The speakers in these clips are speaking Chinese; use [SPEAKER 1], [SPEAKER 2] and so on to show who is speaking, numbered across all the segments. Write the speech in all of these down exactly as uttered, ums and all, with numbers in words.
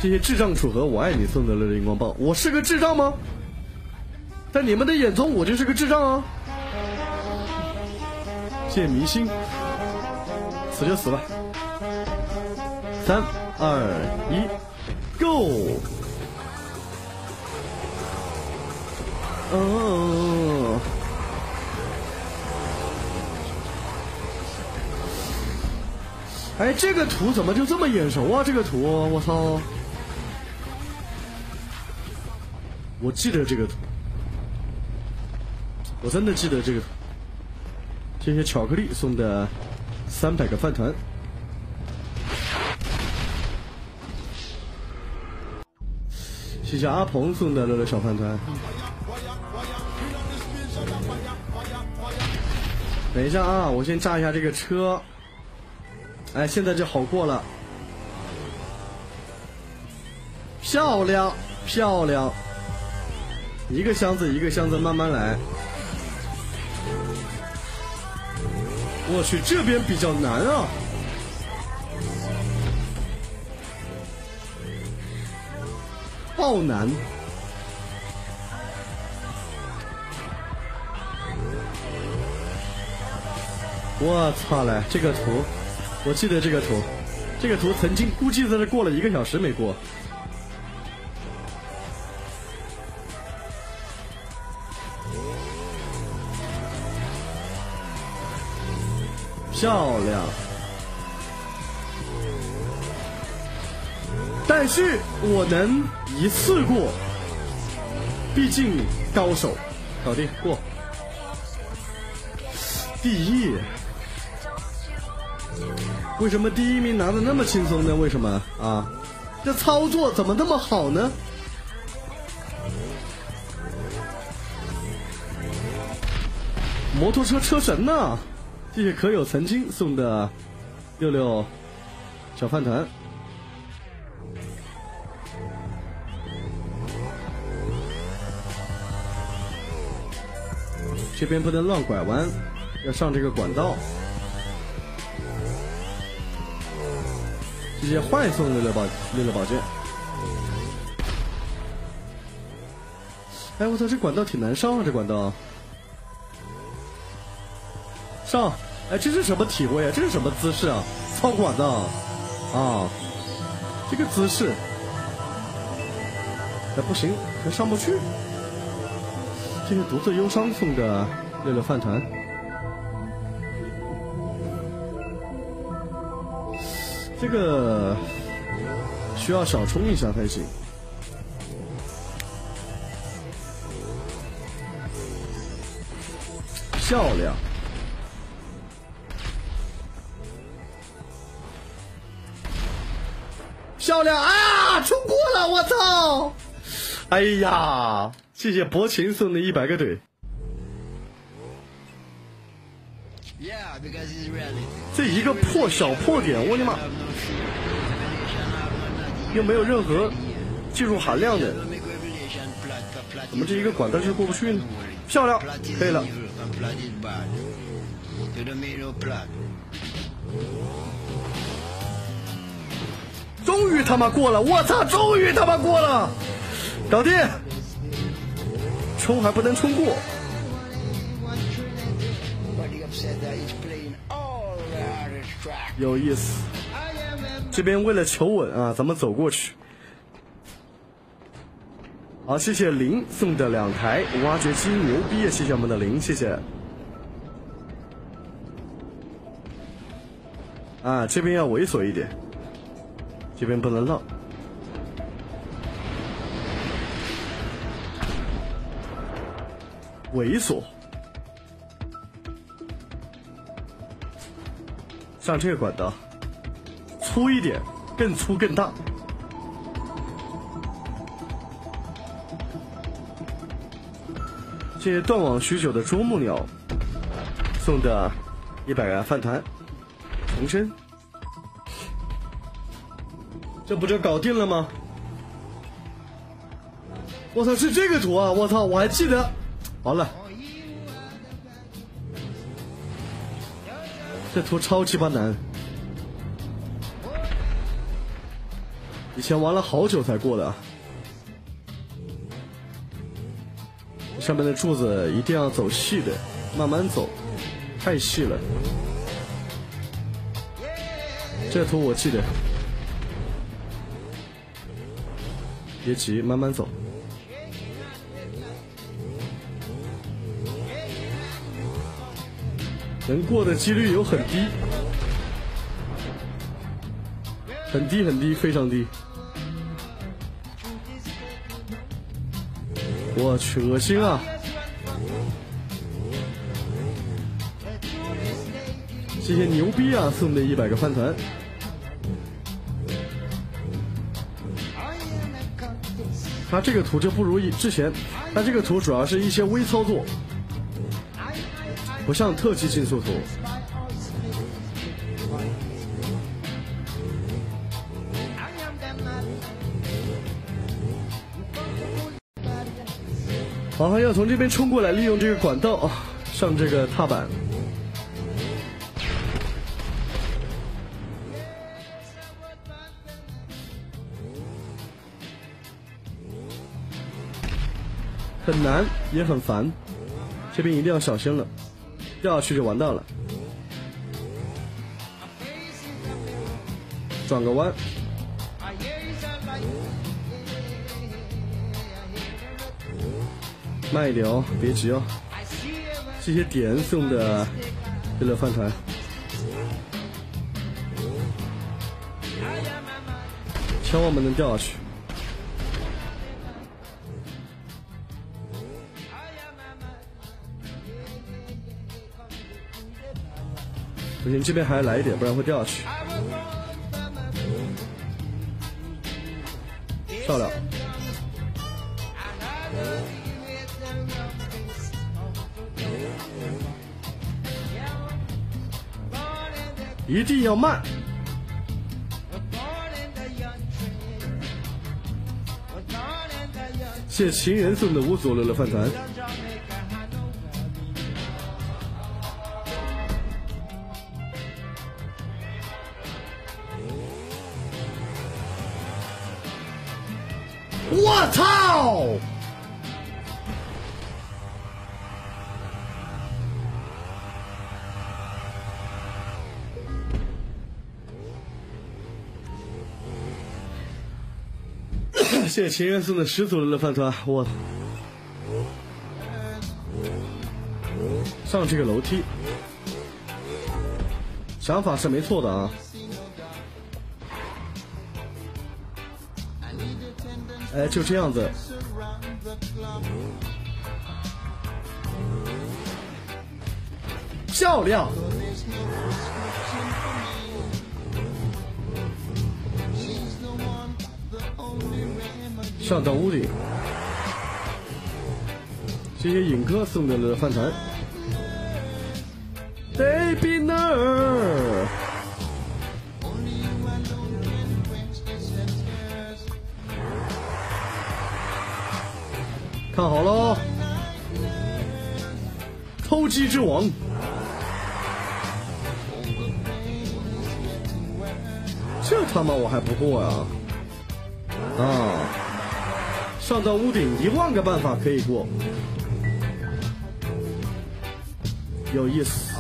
[SPEAKER 1] 这些智障楚河，我爱你送的了荧光棒。我是个智障吗？在你们的眼中，我就是个智障啊！谢谢迷星，死就死吧。三二一 ，Go！ 哦。哎，这个图怎么就这么眼熟啊？这个图，我操！我记得这个图，我真的记得这个图。谢谢巧克力送的三百个饭团，谢谢阿鹏送的乐乐小饭团。等一下啊，我先炸一下这个车。哎，现在就好过了，漂亮漂亮，一个箱子一个箱子慢慢来。我去，这边比较难啊，爆难。我操嘞，这个图我记得，这个图这个图曾经估计在这过了一个小时没过。漂亮，但是我能一次过，毕竟高手，搞定过。第一，为什么第一名拿的那么轻松呢？为什么啊？这操作怎么那么好呢？摩托车车神呢？谢谢可有曾经送的六六小饭团。这边不能乱拐弯，要上这个管道。谢谢坏送六六宝六六宝剑。哎，我操，这管道挺难上啊，这管道。上，哎，这是什么体位啊？这是什么姿势啊？操管的啊，这个姿势，哎，不行，还上不去。这个独自忧伤送的六六饭团，这个需要小冲一下才行。漂亮。漂亮啊！冲过了，我操！哎呀，谢谢薄情送的一百个怼。这一个破小破点，我的妈！又没有任何技术含量的，怎么这一个管道就过不去呢？漂亮，可以了。终于他妈过了！我操！终于他妈过了！搞定！冲还不能冲过。有意思。这边为了求稳啊，咱们走过去。好，谢谢林送的两台挖掘机，牛逼啊！谢谢我们的林，谢谢。啊，这边要猥琐一点。这边不能浪，猥琐，上这个管道，粗一点，更粗更大。谢谢断网许久的啄木鸟送的一百个饭团，重生。这不就搞定了吗？我操，是这个图啊！我操，我还记得。好了，这图超鸡巴难。 以前玩了好久才过的。上面的柱子一定要走细的，慢慢走，太细了。这图我记得，别急，慢慢走。能过的几率有很低，很低很低，非常低。我去，恶心啊！谢谢牛逼啊送的一百个饭团。他这个图就不如之前，他这个图主要是一些微操作，不像特技竞速图。好，要从这边冲过来，利用这个管道啊，上这个踏板。很难，也很烦，这边一定要小心了，掉下去就完蛋了。转个弯，慢一点哦，别急哦。这些点送的乐乐饭团，千万不能掉下去。不行，这边还要来一点，不然会掉下去。漂亮！一定要慢。谢谢情人送的无所乐乐饭团。我操！谢谢情人送的十组的饭团，我上这个楼梯，想法是没错的啊。哎，就这样子，漂亮！上到屋顶，谢谢影哥送的了饭团。Baby no。看好喽，偷鸡之王，这他妈我还不过呀！啊，上到屋顶一万个办法可以过，有意思。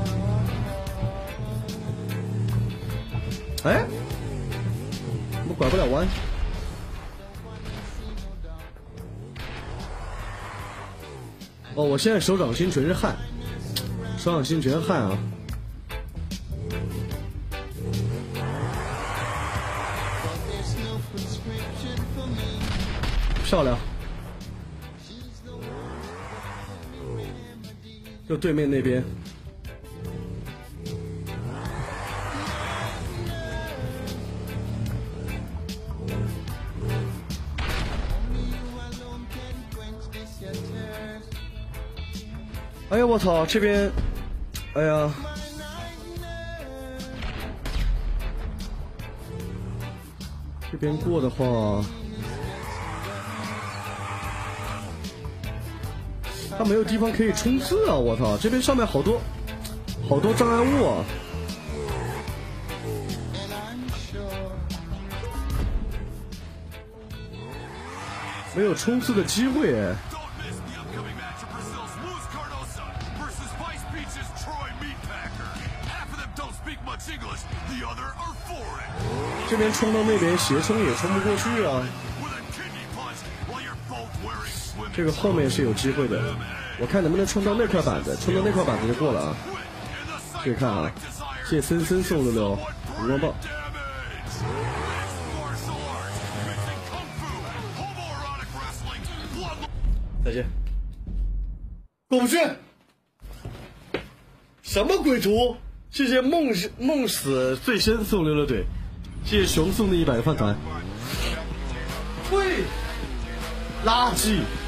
[SPEAKER 1] 哎，我拐不了弯。哦，我现在手掌心全是汗，手掌心全是汗啊！漂亮！就对面那边。哎呀，我操！这边，哎呀，这边过的话，他没有地方可以冲刺啊！我操，这边上面好多好多障碍物啊！ 没有冲刺的机会哎。这边冲到那边斜冲也冲不过去啊。这个后面是有机会的，我看能不能冲到那块板子，冲到那块板子就过了啊。注意看啊，谢森森送六六荧光棒。再见。过不去，什么鬼图？谢谢梦梦死最深送六六队，谢谢熊送的一百个饭团。喂，垃圾。